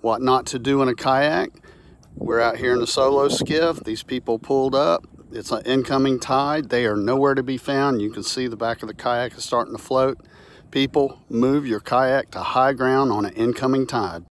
what not to do in a kayak. We're out here in the solo skiff. These people pulled up. It's an incoming tide. They are nowhere to be found. You can see the back of the kayak is starting to float. People, move your kayak to high ground on an incoming tide.